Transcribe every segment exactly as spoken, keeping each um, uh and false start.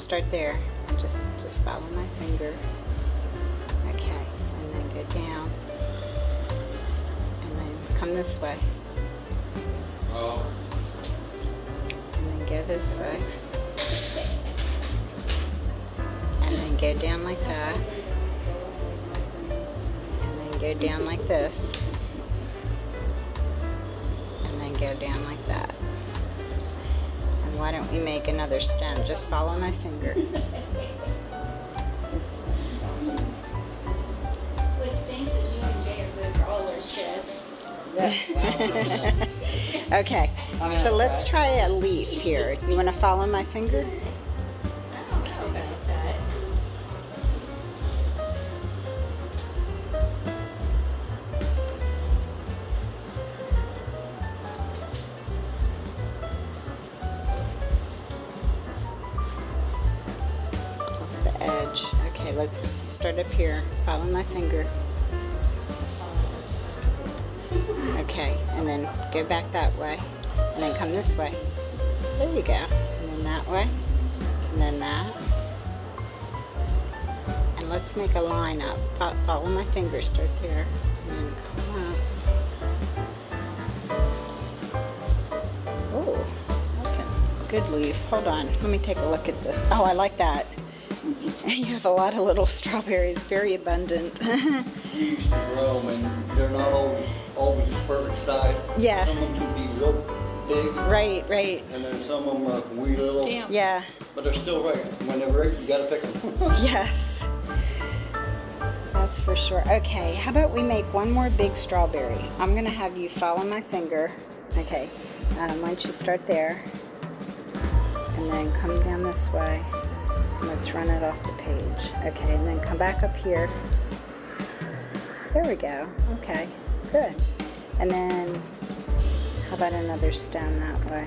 start there. Just, just follow my finger. Okay, and then go down. And then come this way. Oh. And then go this way. And then go down like that. And then go down like this. And then go down like that. And why don't we make another stem? Just follow my finger. What stinks is you and Jay are good rollers, sis. Okay, so let's try a leaf here. You want to follow my finger? I don't know about that. Off the edge. Okay, let's start up here. Follow my finger. Okay, and then go back that way. And then come this way. There you go. And then that way. And then that. And let's make a line up. Fo- Follow my finger. Start there. And then come up. Oh, that's a good leaf. Hold on. Let me take a look at this. Oh, I like that. You have a lot of little strawberries. Very abundant. We used to grow them and they're not always, always perfect size. Yeah. Some of them can be real big. Right, right. And then some of them are wee little. Damn. Yeah. But they're still right. When they're right, you gotta pick them. Yes. That's for sure. Okay, how about we make one more big strawberry? I'm gonna have you follow my finger. Okay, um, why don't you start there? And then come down this way. Let's run it off the page. Okay, and then come back up here. There we go. Okay, good. And then, how about another stem that way?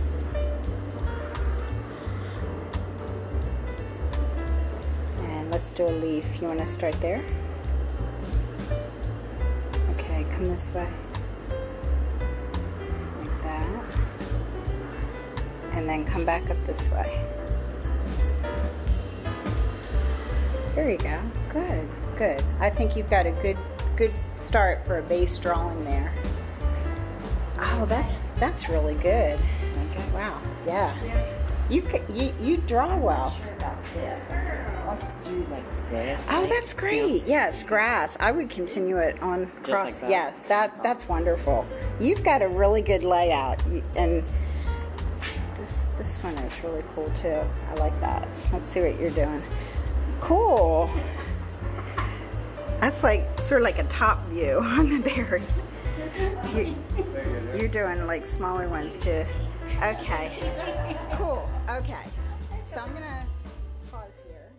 And let's do a leaf. You want to start there? Okay, come this way. Like that. And then come back up this way. There you go. Good, good. I think you've got a good good start for a base drawing there. Oh, that's that's really good. Okay, wow. Yeah. You you you draw well. Sure about this. Let's do like grass. Oh, type that's great. Yes, grass. I would continue it on cross. like that? Yes, that that's wonderful. You've got a really good layout, You- and this this one is really cool too. I like that. Let's see what you're doing. Cool. That's like sort of like a top view on the berries. You, you're doing like smaller ones too. Okay. Cool. Okay. So I'm gonna pause here.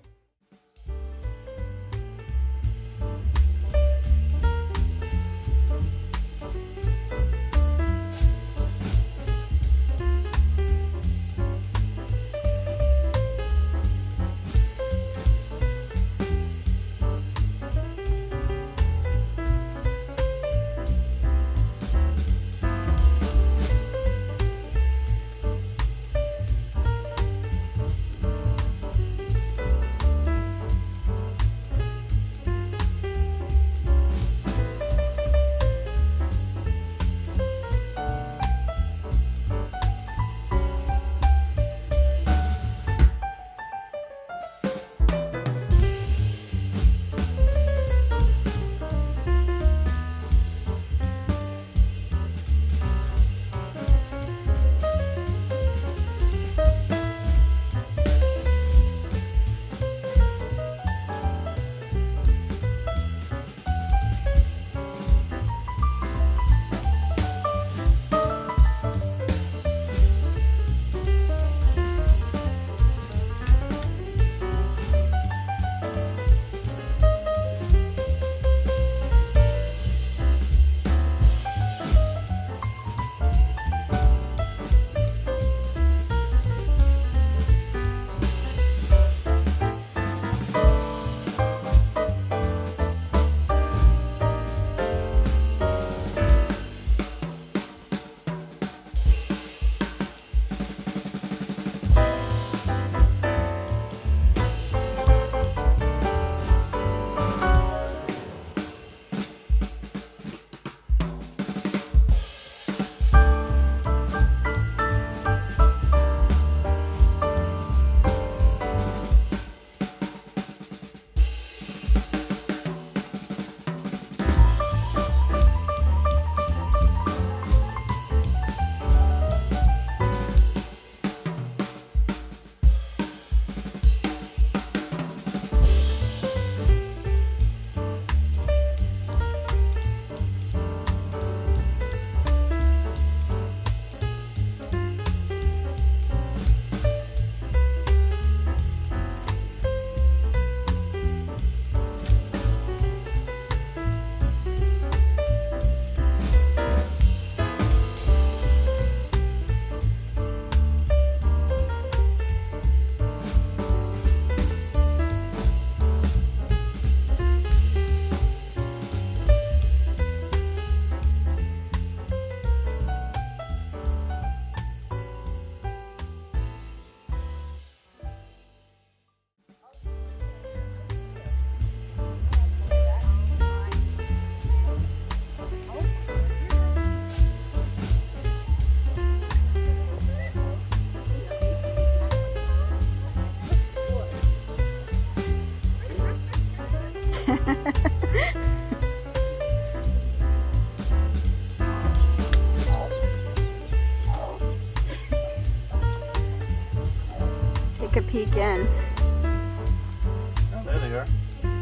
Take a peek in. Oh, there they are.